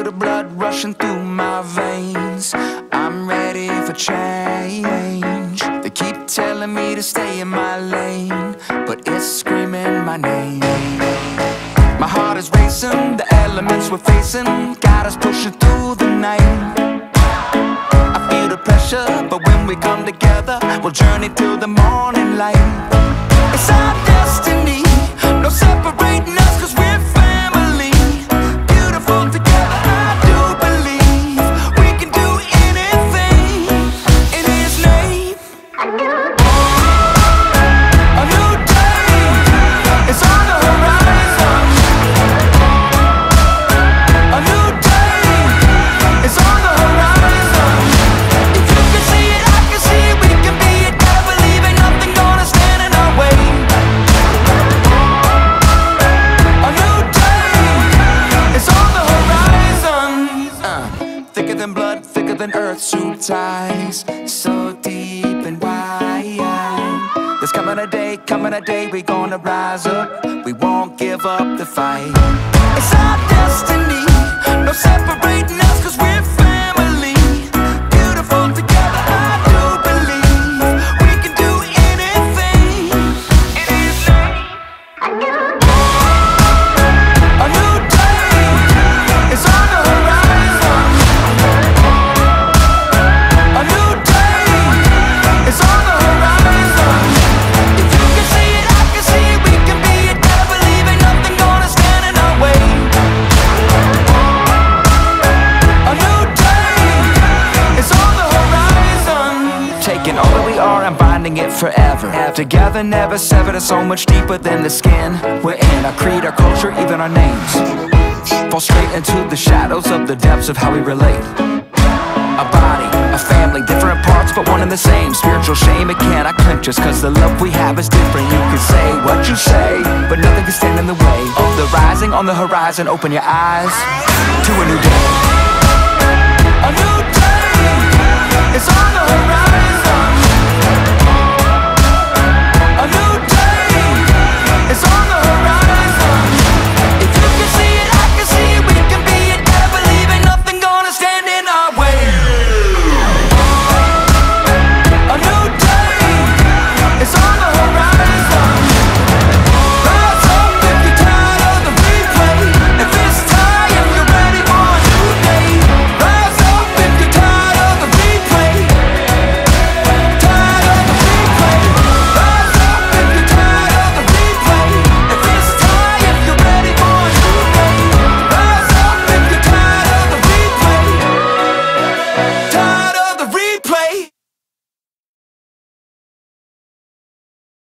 the blood rushing through my veins. I'm ready for change. They keep telling me to stay in my lane, but it's screaming my name. My heart is racing, the elements we're facing got us pushing through the night. I feel the pressure, but when we come together, we'll journey till the morning light. It's our destiny, no separating us, 'cause we're family. Beautiful together, I do believe we can do anything in His name. A new day is on the horizon. A new day is on the horizon. If you can see it, I can see it. We can be it, gotta believe it. Nothing gonna stand in our way. A new day is on the horizon. Thicker than blood, thicker than earth, suit ties, so deep and wide. There's coming a day, we gonna rise up. We won't give up the fight. It's our destiny, no separating us, 'cause we're family. Beautiful together, I do believe we can do anything in His name. A new day is on the horizon. A new day is on the horizon. If you can see it, I can see it. We can be it, gotta believe it. Nothing gonna stand in our way. A new day is on the horizon. Taking all that we are and binding it forever. Together, never severed. It's so much deeper than the skin we're in. Our creed, our culture, even our names fall straight into the shadows of the depths of how we relate. A body, a family, different parts but one and the same. Spiritual shame, it cannot clinch us, 'cause the love we have is different. You can say what you say, but nothing can stand in the way of the rising on the horizon. Open your eyes to a new day. A new day is on the horizon.